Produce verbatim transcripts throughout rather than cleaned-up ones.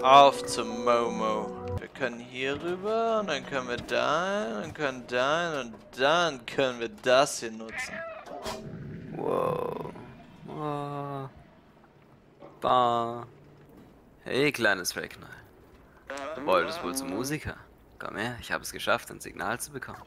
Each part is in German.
Auf zum Momo. Wir können hier rüber und dann können wir da und können da und dann können wir das hier nutzen. Wow. Oh. Bah. Hey, kleines Ragnar. Du wolltest wohl zum Musiker. Komm her, ich habe es geschafft, ein Signal zu bekommen.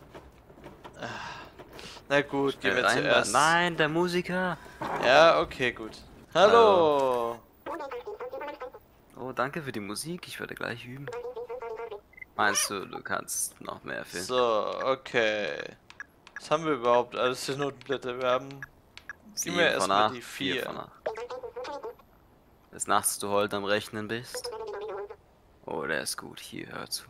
Na gut, gehen wir rein zuerst. Da. Nein, der Musiker. Ja, okay, gut. Hallo. Oh, danke für die Musik. Ich werde gleich üben. Meinst du, du kannst noch mehr finden? So, okay. Was haben wir überhaupt alles für Notenblätter? Wir haben... Gib mir erstmal die vier. Von acht. Bis nachts du heute am Rechnen bist. Oh, der ist gut. Hier, hör zu.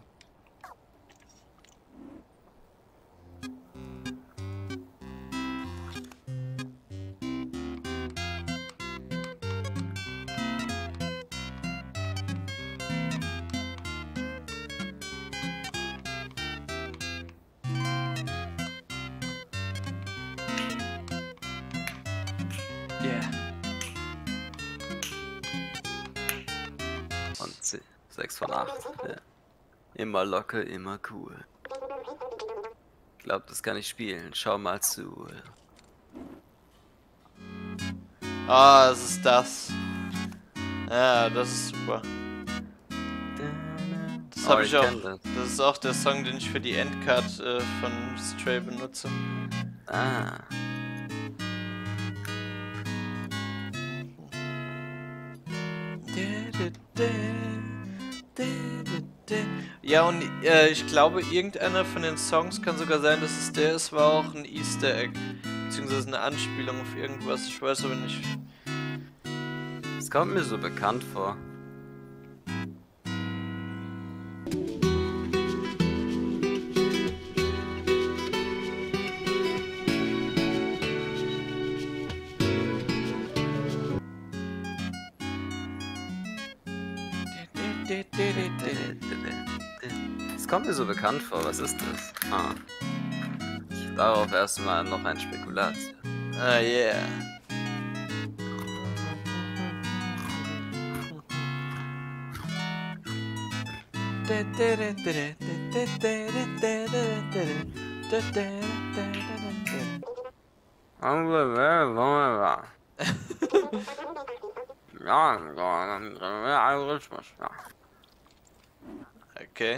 Yeah. Und sechs von acht. Ja. Immer locker, immer cool. Ich glaube, das kann ich spielen. Schau mal zu. Ah, es ist das. Ja, das ist super. Das habe Oh, ich ich auch. kenn das. Das ist auch der Song, den ich für die Endcard äh, von Stray benutze. Ah. Ja, und äh, ich glaube, irgendeiner von den Songs kann sogar sein, dass es der ist, war auch ein Easter Egg. Beziehungsweise eine Anspielung auf irgendwas. Ich weiß aber nicht. Das kommt mir so bekannt vor. Das kommt mir so bekannt vor. Was ist das? Ah. Darauf erstmal noch ein Spekulat. Ah, yeah. Okay.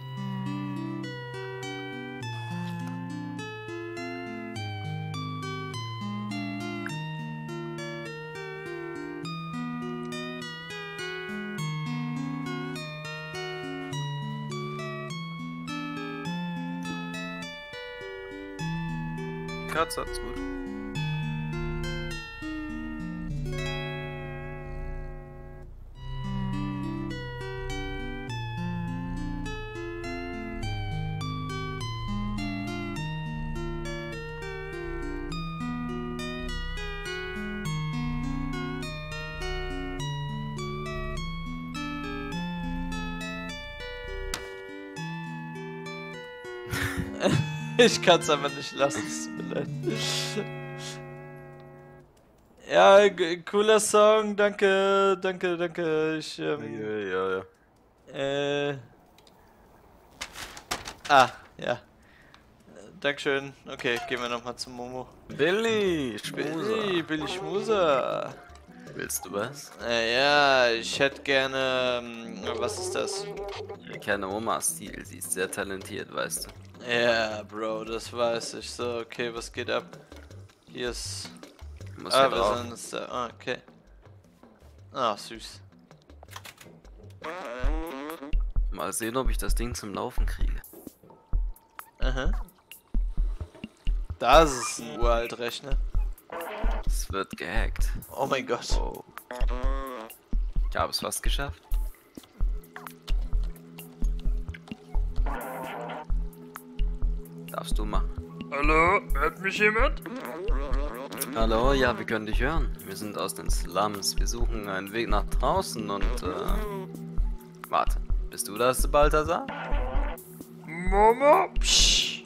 Kratzer, ist gut. Ich kann es aber nicht lassen, es tut mir leid. Ja, cooler Song, danke, danke, danke. Ich, ähm, Ja, ja, ja. äh, ah, ja. Dankeschön. Okay, gehen wir nochmal zum Momo. Billy, Schmuser. Billy, Billy Schmuser. Willst du was? Äh, ja, ich hätte gerne, ähm, was ist das? Ich kenne Omas Stil, sie ist sehr talentiert, weißt du. Ja, Bro, das weiß ich. So, okay, was geht ab? Hier ist... Du musst Ah, ja wir drauf. sind jetzt da. Ah, okay. Ah, süß. Mal sehen, ob ich das Ding zum Laufen kriege. Aha. Das ist ein uralt Rechner. Es wird gehackt. Oh mein Gott. Oh. Ich habe es fast geschafft. Darfst du machen. Hallo, hört mich jemand? Hallo, ja, wir können dich hören. Wir sind aus den Slums. Wir suchen einen Weg nach draußen und, äh... Warte, bist du das, Balthasar? Mama? Psch.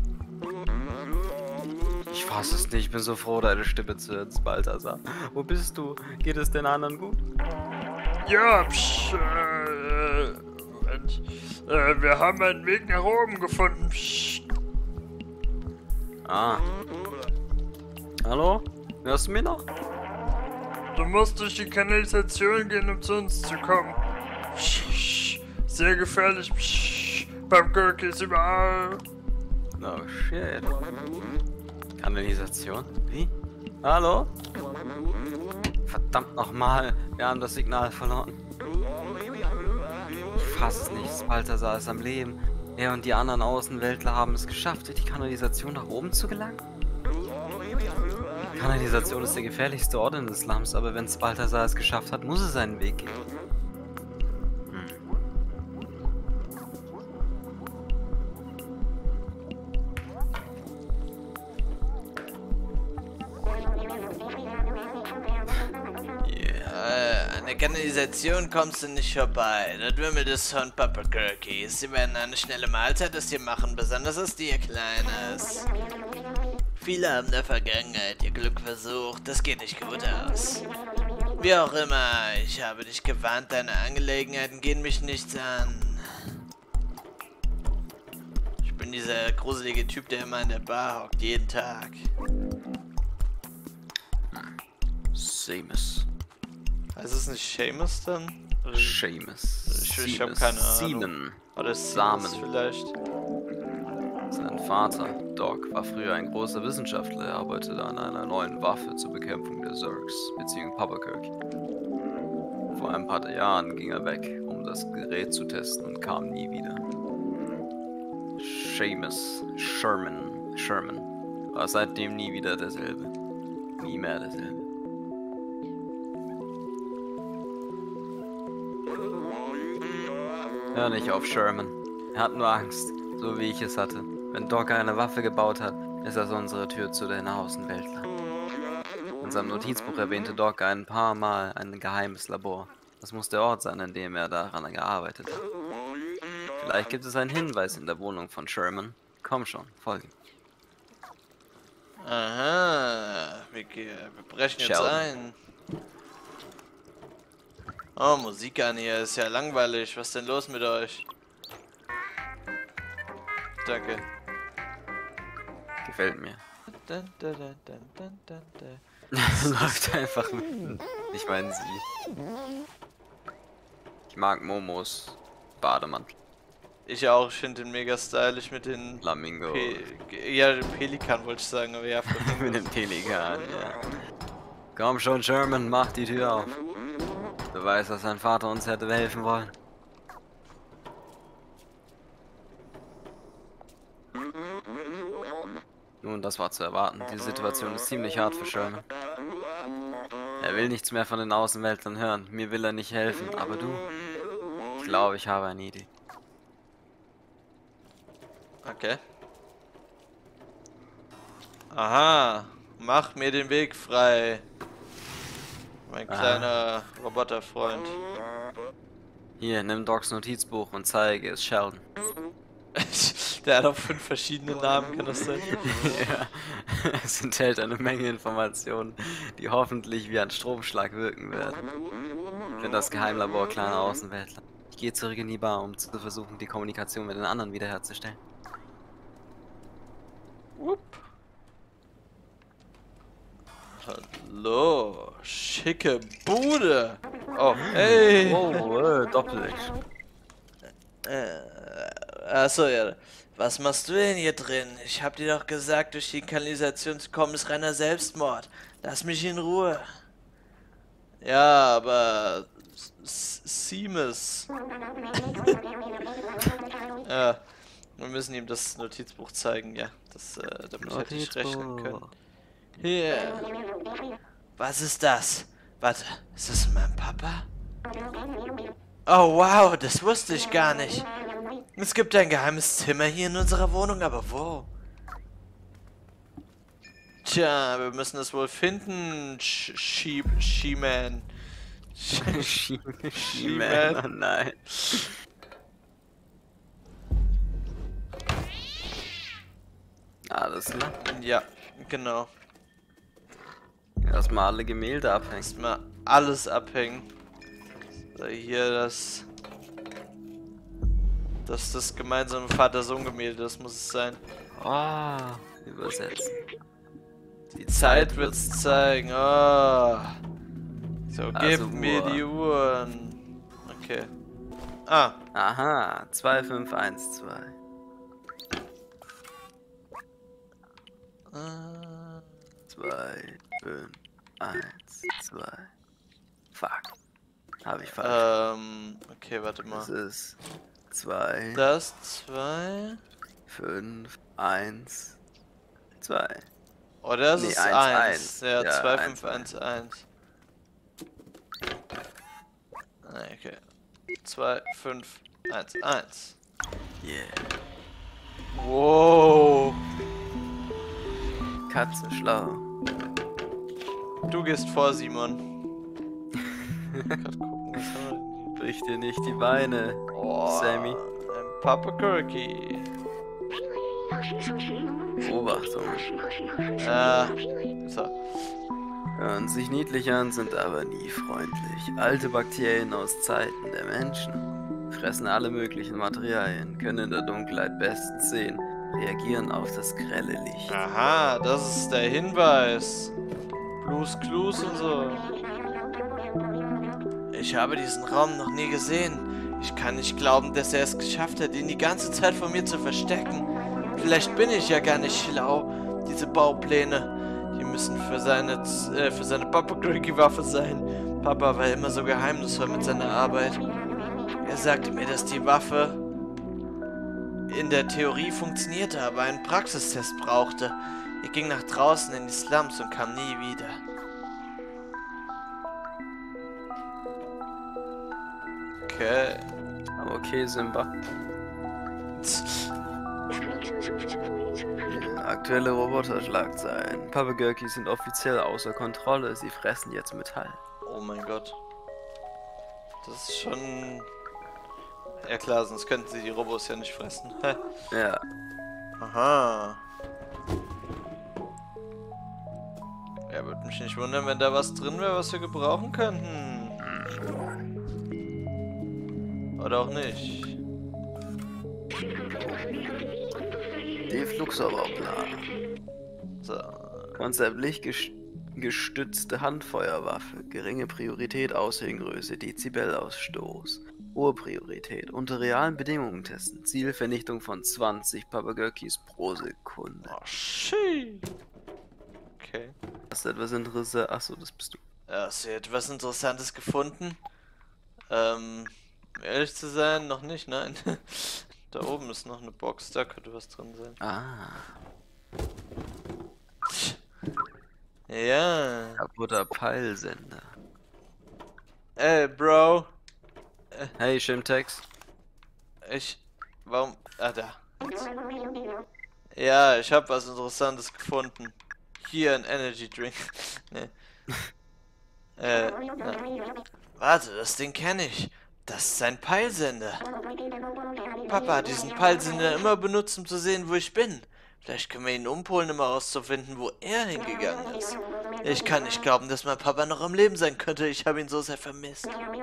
Ich fass es nicht, ich bin so froh, deine Stimme zu hören, Balthasar. Wo bist du? Geht es den anderen gut? Ja, psch, äh, Mensch, äh, wir haben einen Weg nach oben gefunden. Psch. Ah. Hallo? Hörst du mich noch? Du musst durch die Kanalisation gehen, um zu uns zu kommen. Psch, sehr gefährlich. Psch, Pumpkirk ist überall. Oh shit. Kanalisation? Wie? Hallo? Verdammt nochmal, wir haben das Signal verloren. Ich fass es nicht, Balthasar ist am Leben. Er und die anderen Außenweltler haben es geschafft, durch die Kanalisation nach oben zu gelangen. Kanalisation ist der gefährlichste Ort in des Slums, aber wenn Balthasar es geschafft hat, muss es seinen Weg gehen. Kanalisation kommst du nicht vorbei. Das wimmelt es von Pumpkirkies. Sie werden eine schnelle Mahlzeit aus dir machen, besonders aus dir, Kleines. Viele haben in der Vergangenheit ihr Glück versucht. Das geht nicht gut aus. Wie auch immer, ich habe dich gewarnt, deine Angelegenheiten gehen mich nichts an. Ich bin dieser gruselige Typ, der immer in der Bar hockt, jeden Tag. Seamus. Heißt es nicht Seamus dann? Oder Seamus. Ich, ich habe keine Ahnung. Seaman. Oder Samen vielleicht. Sein Vater, Doc, war früher ein großer Wissenschaftler. Er arbeitete an einer neuen Waffe zur Bekämpfung der Zergs, beziehungsweise Pumpkirk. Vor ein paar Jahren ging er weg, um das Gerät zu testen und kam nie wieder. Seamus Sherman, Sherman war seitdem nie wieder derselbe. Nie mehr derselbe. Hör nicht auf Sherman. Er hat nur Angst, so wie ich es hatte. Wenn Doc eine Waffe gebaut hat, ist das unsere Tür zu den Außenweltlern. In seinem Notizbuch erwähnte Doc ein paar Mal ein geheimes Labor. Das muss der Ort sein, an dem er daran gearbeitet hat. Vielleicht gibt es einen Hinweis in der Wohnung von Sherman. Komm schon, folge. Aha, wir, wir brechen jetzt Sheldon. ein. Oh, Musik an hier, ist ja langweilig. Was ist denn los mit euch? Danke. Gefällt mir. Dun, dun, dun, dun, dun, dun, dun. Läuft einfach mit. Ich meine sie. Ich mag Momos Bademantel. Ich auch, ich finde den mega stylisch mit den Flamingo. Pe ja, Pelikan wollte ich sagen, aber ja, Mit dem Pelikan, ja. Komm schon, Sherman, mach die Tür auf. Du weißt, dass dein Vater uns hätte helfen wollen. Nun, das war zu erwarten. Die Situation ist ziemlich hart für Sherman. Er will nichts mehr von den Außenweltlern hören. Mir will er nicht helfen, aber du? Ich glaube, ich habe eine Idee. Okay. Aha, mach mir den Weg frei. Mein kleiner ah. Roboterfreund. Hier, nimm Docs Notizbuch und zeige es Sheldon. Der hat auch fünf verschiedene Namen, kann das sein? Ja, es enthält eine Menge Informationen, die hoffentlich wie ein Stromschlag wirken werden. Ich bin das Geheimlabor kleiner Außenweltler. Ich gehe zurück in die Bar, um zu versuchen, die Kommunikation mit den anderen wiederherzustellen. Whoop. Hallo, schicke Bude. Oh, hey. Oh, äh, Doppeldeck. Äh, achso, ja. Was machst du denn hier drin? Ich hab dir doch gesagt, durch die Kanalisation zu kommen ist reiner Selbstmord. Lass mich in Ruhe. Ja, aber... Seamus. Ja, wir müssen ihm das Notizbuch zeigen, ja. Das, äh, damit hätte ich rechnen können. Hier. Was ist das? Warte, ist das mein Papa? Oh wow, das wusste ich gar nicht. Es gibt ein geheimes Zimmer hier in unserer Wohnung, aber wo? Tja, wir müssen es wohl finden, She-Man. She-Man, oh nein. Alles klar. Ja, genau. Erstmal alle Gemälde abhängen. Erstmal alles abhängen. So, hier das... Das ist das gemeinsame Vater-Sohn-Gemälde, das muss es sein. Oh, übersetzen. Die Zeit wird's zeigen. Oh. So, gib Also mir Uhr. die Uhren. Okay. Ah. Aha, zwei fünf eins zwei. Äh, zwei fünf eins zwei. Fuck. Habe ich falsch. ähm, okay, warte mal. Das ist zwei Das zwei. fünf eins zwei. Oh, das Nee, ist eins, eins. eins. Ja, Ja, zwei eins, fünf eins eins. Okay. zwei fünf eins eins. Yeah. Wow. Katze schlau. Du gehst vor, Simon. Grad gucken, was haben wir denn hier? Brich dir nicht die Beine, Oh, Sammy. ein Papa Kirky. Beobachtung. Äh, so. Hören sich niedlich an, sind aber nie freundlich. Alte Bakterien aus Zeiten der Menschen fressen alle möglichen Materialien, können in der Dunkelheit bestens sehen, reagieren auf das grelle Licht. Aha, das ist der Hinweis. Blues Clues und so. Ich habe diesen Raum noch nie gesehen. Ich kann nicht glauben, dass er es geschafft hat, ihn die ganze Zeit vor mir zu verstecken. Vielleicht bin ich ja gar nicht schlau. Diese Baupläne, die müssen für seine, äh, für seine Papa-Cricky-Waffe sein. Papa war immer so geheimnisvoll mit seiner Arbeit. Er sagte mir, dass die Waffe in der Theorie funktionierte, aber einen Praxistest brauchte. Er ging nach draußen in die Slums und kam nie wieder. Okay. Okay, Simba. Aktuelle Roboterschlagzeilen. Papagörkis sind offiziell außer Kontrolle. Sie fressen jetzt Metall. Oh mein Gott. Das ist schon... Ja klar, sonst könnten sie die Robos ja nicht fressen. Ja. Aha. Ja, würde mich nicht wundern, wenn da was drin wäre, was wir gebrauchen könnten. Oder auch nicht. Die Fluxorbauplan. So. Konzeptlich ges gestützte Handfeuerwaffe. Geringe Priorität, Aushängröße, Dezibellausstoß. Hohe Priorität. Unter realen Bedingungen testen. Zielvernichtung von zwanzig Papagörkis pro Sekunde. Oh, shit. Okay. Hast du etwas Interessantes? Achso, das bist du. Ja, hast du etwas Interessantes gefunden? Ähm, um ehrlich zu sein, noch nicht, nein. Da oben ist noch eine Box, da könnte was drin sein. Ah. Ja. Kaputter Peilsender. Ey, Bro. Hey, Shimtex. Ich... Warum... Ah, da. Ja, ich habe was Interessantes gefunden. Hier ein Energy Drink. Nee. Äh, na. Warte, das Ding kenne ich. Das ist ein Peilsender. Papa hat diesen Peilsender immer benutzt, um zu sehen, wo ich bin. Vielleicht können wir ihn umpolen, um herauszufinden, wo er hingegangen ist. Ich kann nicht glauben, dass mein Papa noch am Leben sein könnte. Ich habe ihn so sehr vermisst.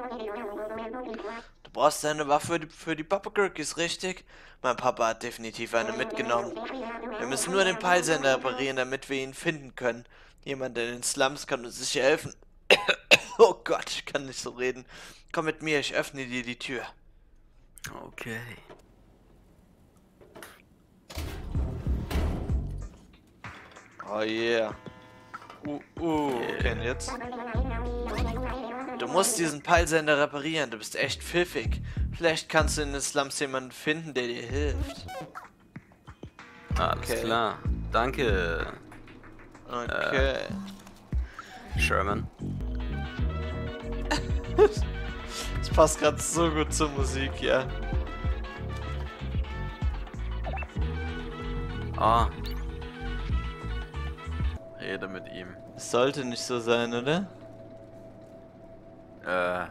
Du brauchst eine Waffe für die, für die Papagörkis, richtig? Mein Papa hat definitiv eine mitgenommen. Wir müssen nur den Peilsender reparieren, damit wir ihn finden können. Jemand in den Slums kann uns sicher helfen. Oh Gott, ich kann nicht so reden. Komm mit mir, ich öffne dir die Tür. Okay. Oh yeah. Uh, uh, okay, und jetzt? Du musst diesen Peilsender reparieren, du bist echt pfiffig. Vielleicht kannst du in den Slums jemanden finden, der dir hilft. Alles Okay. klar. Danke, Okay. Sherman. Das passt gerade so gut zur Musik, ja. Ah. Rede mit ihm. Es sollte nicht so sein, oder? Äh,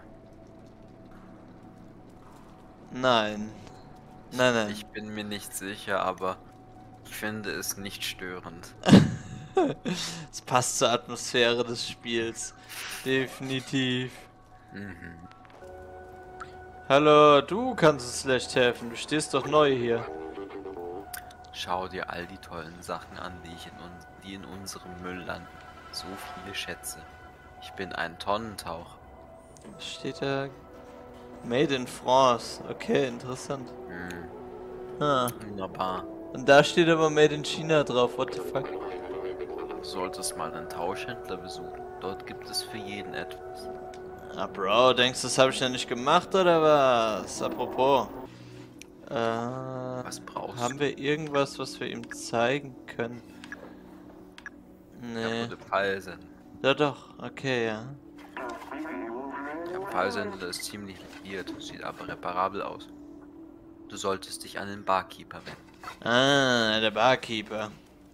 Nein. Nein, nein. ich bin mir nicht sicher, aber ich finde es nicht störend. Es passt zur Atmosphäre des Spiels. Definitiv. Mhm. Hallo, du kannst uns vielleicht helfen. Du stehst doch neu hier. Schau dir all die tollen Sachen an, die, ich in uns, die in unserem Müll landen. So viele Schätze. Ich bin ein Tonnentaucher. Steht da Made in France. Okay, interessant. Hm, Ah. wunderbar. Und da steht aber Made in China drauf. What the fuck? Du solltest mal einen Tauschhändler besuchen. Dort gibt es für jeden etwas. Ah, Bro, denkst du, das habe ich ja nicht gemacht, oder was? Apropos. Äh, Was brauchst haben du? wir irgendwas, was wir ihm zeigen können? Ja, Nee. gute Pfeilsender. Ja doch, okay, ja. Der Pfeilsender ist ziemlich liquiert, sieht aber reparabel aus. Du solltest dich an den Barkeeper wenden. Ah, der Barkeeper.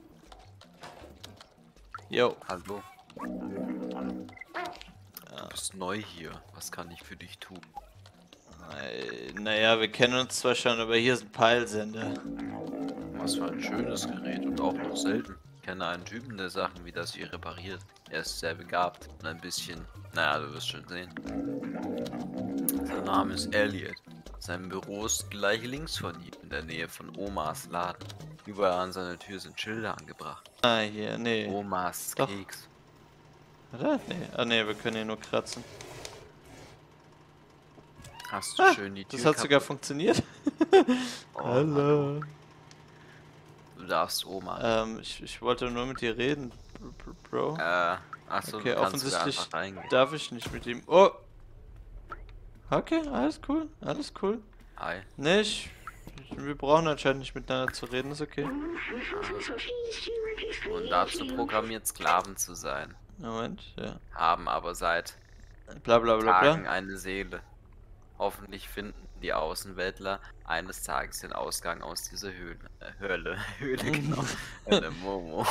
Jo. Hallo. Du bist neu hier. Was kann ich für dich tun? Äh, Naja, wir kennen uns zwar schon, aber hier ist ein Peilsender. Was für ein schönes Gerät und auch noch selten. Ich kenne einen Typen, der Sachen wie das hier repariert. Er ist sehr begabt und ein bisschen... Naja, du wirst schon sehen. Sein Name ist Elliot. Sein Büro ist gleich links von ihm, in der Nähe von Omas Laden. Überall an seiner Tür sind Schilder angebracht. Ah, hier, nee. Omas Doch. Keks. Oder? Nee. Ah, nee, wir können hier nur kratzen. Hast du Ah, schön die Tür das hat sogar kaputt- funktioniert. Oh, Hallo. Du darfst Oma. Ähm, ich, ich wollte nur mit dir reden, Br- Bro. Äh, achso, Okay, du kannst sogar offensichtlich einfach reingehen. darf ich nicht mit ihm. Oh! Okay, alles cool, alles cool. Hi. Nee, ich, wir brauchen anscheinend nicht miteinander zu reden, ist okay. Und dazu programmiert Sklaven zu sein. Moment, ja. Haben aber seit Bla bla bla Tagen bla. eine Seele. Hoffentlich finden die Außenweltler eines Tages den Ausgang aus dieser Höhle. Äh, Höhle. Höhle, genau. Höhle, Momo.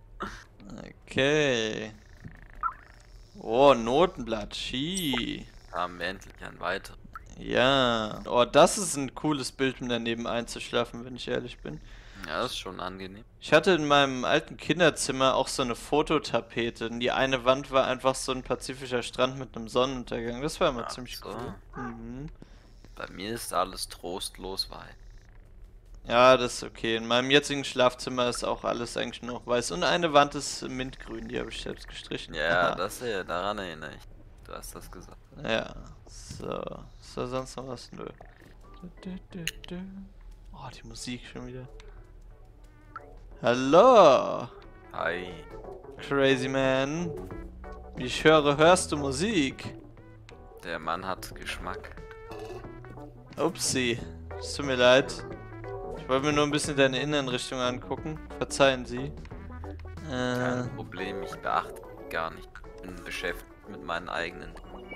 Okay. Oh, Notenblatt, Ski. Haben wir endlich ein weiteres. Ja. Oh, das ist ein cooles Bild, um daneben einzuschlafen, wenn ich ehrlich bin. Ja, das ist schon angenehm. Ich hatte in meinem alten Kinderzimmer auch so eine Fototapete. Und die eine Wand war einfach so ein pazifischer Strand mit einem Sonnenuntergang. Das war immer Ach ziemlich so. cool. Mhm. Bei mir ist alles trostlos weiß. Ja, das ist okay. In meinem jetzigen Schlafzimmer ist auch alles eigentlich nur noch weiß. Und eine Wand ist mintgrün, die habe ich selbst gestrichen. Ja, Aha. das hier, daran erinnere ich. Du hast das gesagt. Ja, so. Ist da sonst noch was? Nö. Du, du, du, du. Oh, die Musik schon wieder. Hallo, Hi. Crazy Man. Wie ich höre, hörst du Musik? Der Mann hat Geschmack. Upsi. Es tut mir leid. Ich wollte mir nur ein bisschen deine Innenrichtung angucken. Verzeihen Sie. Äh, Kein Problem, ich beachte gar nicht. Bin beschäftigt mit meinen eigenen.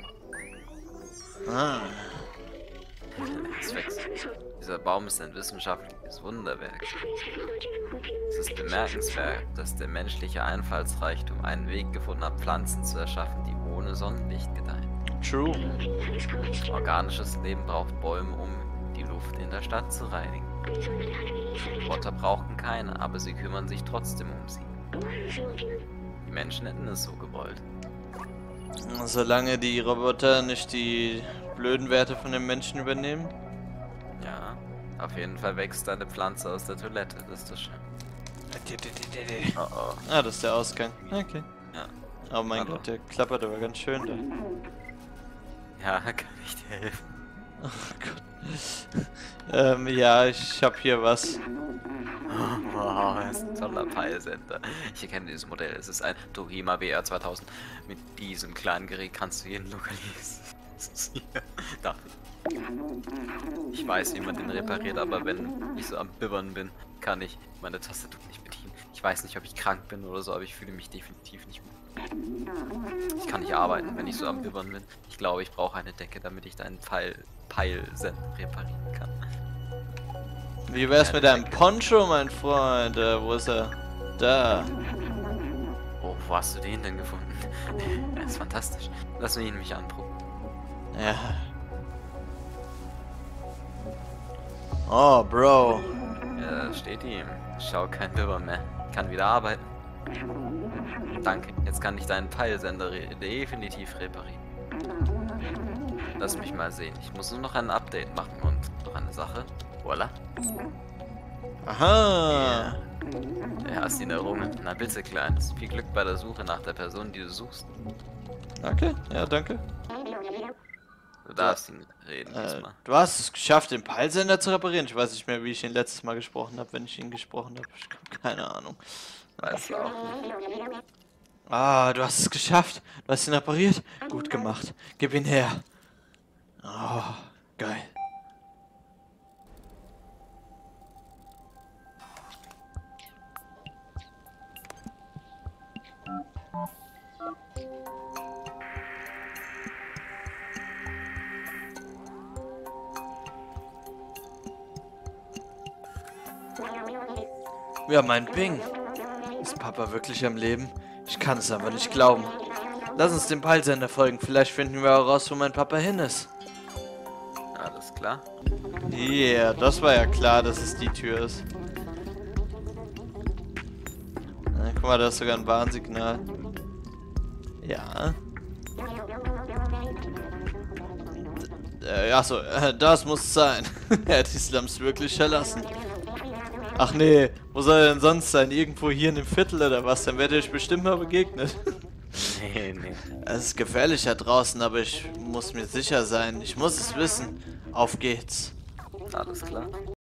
ah. Es wächst. Dieser Baum ist ein wissenschaftliches Wunderwerk. Es ist bemerkenswert, dass der menschliche Einfallsreichtum einen Weg gefunden hat, Pflanzen zu erschaffen, die ohne Sonnenlicht gedeihen. True. Organisches Leben braucht Bäume, um die Luft in der Stadt zu reinigen. Roboter brauchen keine, aber sie kümmern sich trotzdem um sie. Die Menschen hätten es so gewollt. Solange die Roboter nicht die blöden Werte von den Menschen übernehmen. Ja, auf jeden Fall wächst eine Pflanze aus der Toilette, das ist das schön. Oh oh. Ah, das ist der Ausgang. Okay. Ja. Oh mein Hallo. Gott, der klappert aber ganz schön da. Ja, kann ich dir helfen? Oh Gott. ähm, ja, ich hab hier was. Wow, das ist ein toller Peilsender. Ich erkenne dieses Modell. Es ist ein Torima W R zweitausend. Mit diesem kleinen Gerät kannst du jeden lokalisieren. Darf ich. Ich weiß, wie man den repariert, aber wenn ich so am Bibbern bin, kann ich meine Tastatur nicht bedienen. Ich weiß nicht, ob ich krank bin oder so, aber ich fühle mich definitiv nicht gut. Ich kann nicht arbeiten, wenn ich so am Bibbern bin. Ich glaube, ich brauche eine Decke, damit ich deinen Pfeil, Peilsender reparieren kann. Wie wär's mit deinem Poncho, mein Freund? Äh, wo ist er? Da. Oh, wo hast du den denn gefunden? Er ist fantastisch. Lass mich ihn mich anprobieren. Ja. Oh, Bro. Ja, da steht ihm. Schau, kein Bibbern mehr. Ich kann wieder arbeiten. Danke. Jetzt kann ich deinen Peilsender re definitiv reparieren. Lass mich mal sehen. Ich muss nur noch ein Update machen und noch eine Sache. Voila. Aha. Ja, hast ihn errungen. Na bitte, Kleines. Viel Glück bei der Suche nach der Person, die du suchst. Danke, ja, danke. Du darfst ihn reden Äh, diesmal. du hast es geschafft, den Peilsender zu reparieren. Ich weiß nicht mehr, wie ich ihn letztes Mal gesprochen habe, wenn ich ihn gesprochen habe. Ich habe keine Ahnung. Weißt du auch nicht. Ah, du hast es geschafft. Du hast ihn repariert. Gut gemacht. Gib ihn her. Oh, geil. Ja, mein Ping. Ist Papa wirklich am Leben? Ich kann es aber nicht glauben. Lass uns dem Peilsender folgen. Vielleicht finden wir auch raus, wo mein Papa hin ist. Alles klar. Yeah, das war ja klar, dass es die Tür ist. Na, guck mal, da ist sogar ein Warnsignal. Ja. Äh, achso, äh, das muss sein. Er hat die Slums wirklich verlassen. Ach nee, wo soll er denn sonst sein? Irgendwo hier in dem Viertel oder was? Dann werdet ihr euch bestimmt mal begegnet. Nee, nee. Es ist gefährlich da draußen, aber ich muss mir sicher sein. Ich muss es wissen. Auf geht's. Alles klar.